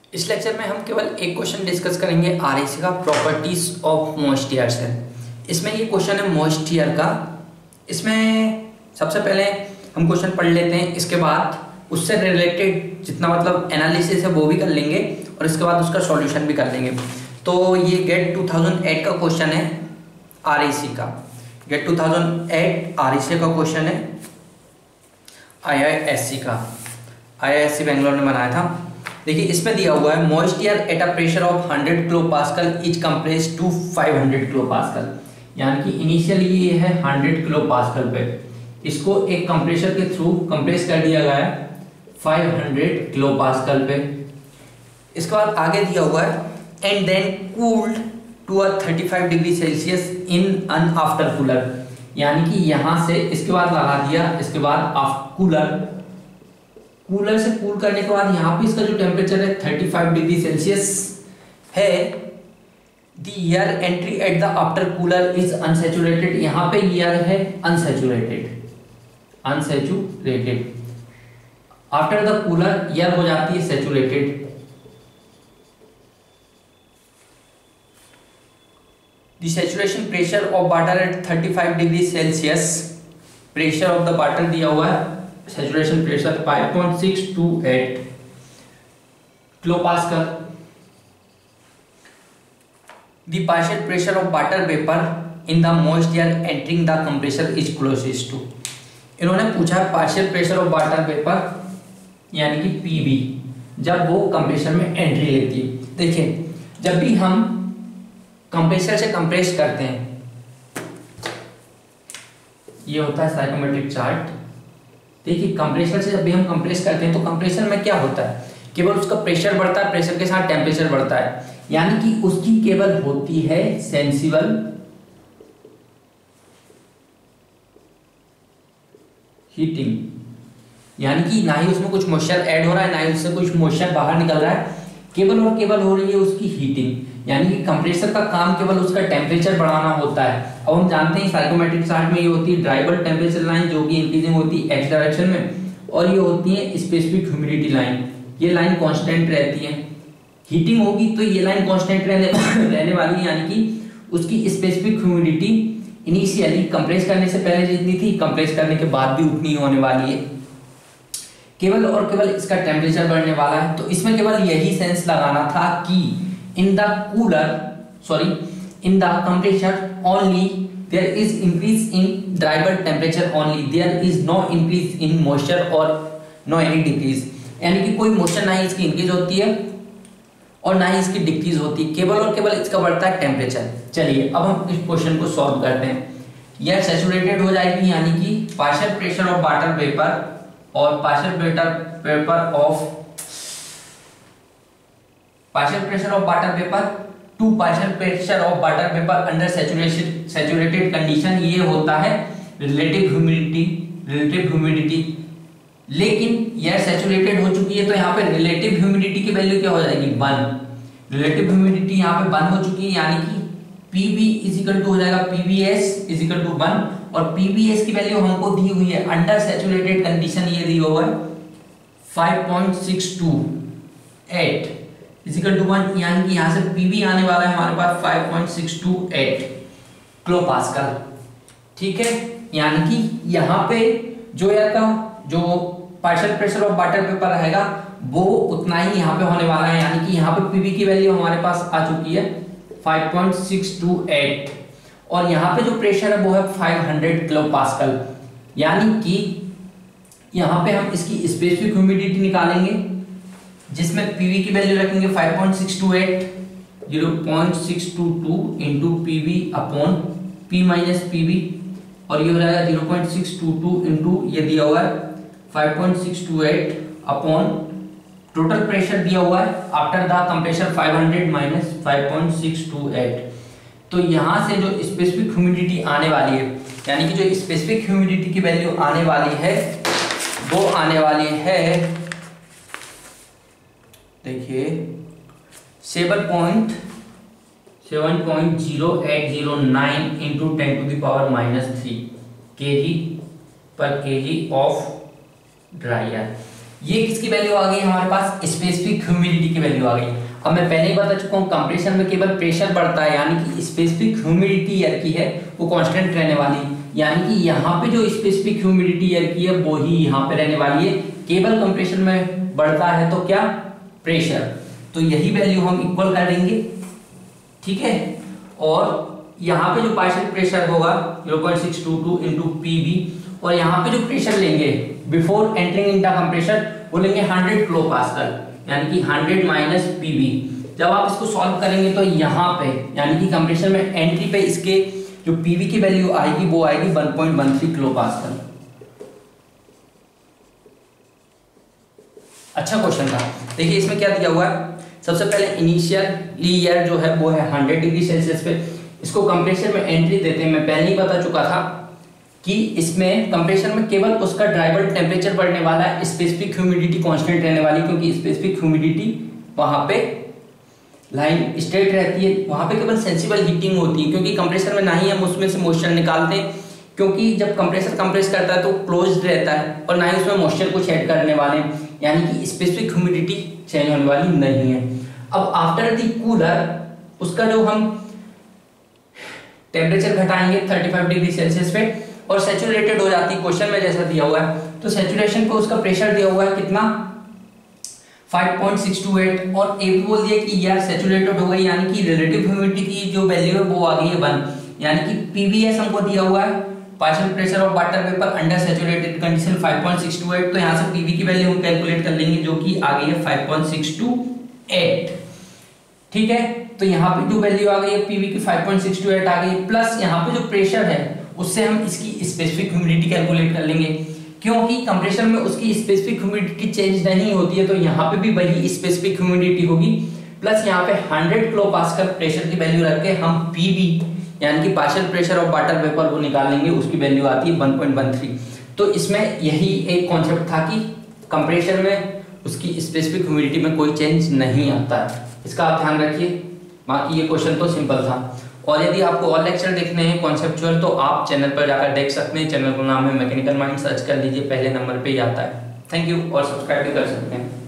इस लेक्चर में हम केवल एक क्वेश्चन डिस्कस करेंगे आरएसी का, प्रॉपर्टीज ऑफ मॉइस्ट एयर से। इसमें ये क्वेश्चन है मॉइस्ट एयर का। इसमें सबसे पहले हम क्वेश्चन पढ़ लेते हैं, इसके बाद उससे रिलेटेड जितना मतलब एनालिसिस है वो भी कर लेंगे और इसके बाद उसका सॉल्यूशन भी कर लेंगे। तो ये गेट 2008 का क्वेश्चन है आरएसी का। गेट 2008 आरएसी का क्वेश्चन है आईआईएससी का, आईआईएससी बेंगलोर ने बनाया था। देखिए इसमें दिया हुआ है moist air at a pressure of 100 kilo pascal is compressed to 500 kilo pascal. यानी कि इनिशियली ये है 100 किलो पास्कल पे, इसको एक कंप्रेसर के थ्रू कंप्रेस कर दिया गया है 500 किलो पास्कल पे। इसके बाद आगे दिया हुआ है and then cooled to a 35 degree Celsius in an after cooler. यानी कि यहां से इसके बाद लगा दिया, इसके बाद कूलर से कूल करने के बाद यहाँ पे इसका जो टेम्परेचर है 35 डिग्री सेल्सियस है। The air entry at the after cooler is unsaturated. यहाँ पे एयर है unsaturated, after the cooler air हो जाती है saturated. The saturation pressure of water at 35 degree Celsius, pressure of the water दिया हुआ है, saturation pressure 5.628 kilo pascal. The partial pressure of water vapour in the moist air entering the compressor is closest to. इन्होंने पूछा partial pressure of water vapour यानी कि PV जब वो compressor में एंट्री लेती है। देखिए जब भी हम कंप्रेसर से कंप्रेस करते हैं, ये होता है साइकोमेट्रिक चार्ट। देखिए कंप्रेसर से जब भी हम कंप्रेस करते हैं तो कंप्रेसर में क्या होता है, केवल उसका प्रेशर बढ़ता है, प्रेशर के साथ टेम्परेचर बढ़ता है। यानी कि उसकी केवल होती है सेंसिबल हीटिंग, यानी कि ना ही उसमें कुछ मॉइस्चर ऐड हो रहा है ना ही उससे कुछ मॉइस्चर बाहर निकल रहा है, केवल और केवल हो रही है उसकी हीटिंग। यानी कि कंप्रेसर का काम केवल उसका टेम्परेचर बढ़ाना होता है। अब हम जानते हैं साइकोमेट्रिक चार्ट में ये होती है ड्राइबल टेम्परेचर लाइन जो कि इंक्रीजिंग होती है एक्स डायरेक्शन में, और ये होती है स्पेसिफिक ह्यूमिडिटी लाइन, ये लाइन कांस्टेंट रहती है। हीटिंग होगी तो ये लाइन कांस्टेंट रहने वाली है, यानी कि उसकी स्पेसिफिक ह्यूमिडिटी इनिशियली कंप्रेस करने से पहले जितनी थी कंप्रेस करने के बाद भी उतनी होने वाली है। केवल और केवल इसका टेम्परेचर बढ़ने वाला है। तो इसमें केवल यही सेंस लगाना था कि in the compressor only there is increase in drivable temperature only, there is no increase in moisture or no any decrease। यानी कि कोई मोशन ना ही इसकी इंक्रीज होती है और ना ही इसकी डिक्रीज होती है, केवल और केवल इसका बढ़ता है टेम्परेचर। चलिए अब हम इस क्वेश्चन को सॉल्व करते हैं। यह सैचुरेटेड हो जाएगी, यानी कि partial pressure of water vapour और partial pressure of water vapor to partial pressure of water vapor under saturated condition, ये होता है relative humidity। लेकिन यह सैचुरेटेड हो चुकी है तो यहाँ पे relative humidity की वैल्यू क्या हो जाएगी 1। relative humidity यहाँ पे 1 हो चुकी है, यानी कि PV इज इक्वल टू हो जाएगा PVS इज इक्वल टू 1, और PVS की वैल्यू हमको दी हुई है अंडर सैचुरेटेड कंडीशन, ये दी हुआ है 5.628 इजिकल टू 1, यानी कि यहाँ से पीवी आने वाला है हमारे पास 5.628 किलो पास्कल। ठीक है, यानी कि यहाँ पे जो एयर का जो partial pressure of water vapour रहेगा वो उतना ही यहाँ पे होने वाला है। यानी कि यहाँ पे पीवी की वैल्यू हमारे पास आ चुकी है 5.628 और यहाँ पे जो प्रेशर है वो है 500 किलो पास्कल। यानी कि यहाँ पे हम इसकी स्पेसिफिक ह्यूमिडिटी निकालेंगे जिसमें पीवी की वैल्यू रखेंगे 5.628, 0.622 into PV upon P minus PV, और ये हो जाएगा 0.622 इंटू ये दिया हुआ है 5.628 अपॉन टोटल प्रेशर दिया हुआ है आफ्टर द कंप्रेसर 500 माइनस 5.628। तो यहाँ से जो स्पेसिफिक ह्यूमिडिटी आने वाली है, यानी कि जो स्पेसिफिक ह्यूमिडिटी की वैल्यू आने वाली है वो आने वाली है, देखिए 7.0809 into 10 to the power -3 kg पर kg ऑफ ड्राई एयर। ये किसकी वैल्यू आ गई हमारे पास, स्पेसिफिक ह्यूमिडिटी की वैल्यू आ गई। अब मैं पहले ही बता चुका हूँ कंप्रेशन में केवल प्रेशर बढ़ता है, यानी कि स्पेसिफिक ह्यूमिडिटी एयर की है वो कांस्टेंट रहने वाली, यानी कि यहाँ पे जो स्पेसिफिक ह्यूमिडिटी एयर की है वो ही यहाँ पे रहने वाली है। केवल कंप्रेशन में बढ़ता है तो क्या, प्रेशर, तो यही वैल्यू हम इक्वल कर देंगे, ठीक है। और यहाँ पे जो पार्शियल प्रेशर होगा 0.622 इंटू पीवी, और यहाँ पे जो प्रेशर लेंगे before entering in the compressor वो लेंगे 100 किलो पास्कल, यानी कि 100 माइनस पीवी। जब आप इसको सॉल्व करेंगे तो यहाँ पे यानी कि कंप्रेसर में एंट्री पे इसके जो पीवी की वैल्यू आएगी वो आएगी 1.13 किलो पास्कल। अच्छा क्वेश्चन था, देखिए इसमें क्या दिया हुआ है। सबसे पहले इनिशियली ईयर जो है वो है 100 डिग्री सेल्सियस पे, इसको कंप्रेसर में एंट्री देते हैं। मैं पहले ही बता चुका था कि इसमें कंप्रेसर में केवल उसका ड्राइवर टेम्परेचर बढ़ने वाला है, स्पेसिफिक ह्यूमिडिटी कांस्टेंट रहने वाली, क्योंकि स्पेसिफिक ह्यूमिडिटी वहां पे लाइन स्ट्रेट रहती है, वहां पे केवल सेंसिबल हीटिंग होती है, क्योंकि कंप्रेसर में ना ही हम उसमें से मॉइस्चर निकालते हैं, क्योंकि जब कंप्रेसर कंप्रेस करता है तो क्लोज्ड रहता है और ना ही उसमें मॉइस्चर कुछ ऐड करने वाले हैं, यानी कि स्पेसिफिक ह्यूमिडिटी चेंज होने वाली नहीं है। अब आफ्टर द कूलर उसका जो हम टेम्परेचर घटाएंगे 35 डिग्री सेल्सियस पे और सैचुरेटेड हो जाती है, क्वेश्चन में जैसा दिया हुआ है। तो सैचुरेशन पे उसका प्रेशर दिया हुआ है कितना, 5.628, और ये भी बोल दिया कि यार सैचुरेटेड हो गई, यानी कि रिलेटिव ह्यूमिडिटी की जो वैल्यू है वो आ गई है 1, यानी कि पीवीएस हमको दिया हुआ है, partial pressure of water vapour under saturated condition 5.628। तो यहाँ से पीवी की वैल्यू हम कैलकुलेट कर लेंगे जो कि आ गई है 5.628, ठीक है। तो यहाँ पे जो वैल्यू आ गई है पीवी की 5.628 आ गई, प्लस यहाँ पे जो प्रेशर है उससे हम इसकी स्पेसिफिक ह्यूमिडिटी कैलकुलेट कर लेंगे, क्योंकि कंप्रेसर में उसकी स्पेसिफिक ह्यूमिडिटी चेंज नहीं होती है, तो यहाँ पे भी वही स्पेसिफिक ह्यूमिडिटी होगी, प्लस यहाँ पे 100 किलो पास्कल प्रेशर की वैल्यू रख के हम पीवी यानी कि partial pressure of water vapour को निकाल लेंगे, उसकी वैल्यू आती है 1.13। तो इसमें यही एक कॉन्सेप्ट था कि कंप्रेसर में उसकी स्पेसिफिक ह्यूमिडिटी में कोई चेंज नहीं आता है, इसका आप ध्यान रखिए। बाकी ये क्वेश्चन तो सिंपल था। और यदि आपको और लेक्चर देखने हैं कॉन्सेप्चुअल तो आप चैनल पर जाकर देख सकते हैं, चैनल का नाम है मैकेनिकल माइंड, सर्च कर लीजिए, पहले नंबर पे ही आता है। थैंक यू, और सब्सक्राइब भी कर सकते हैं।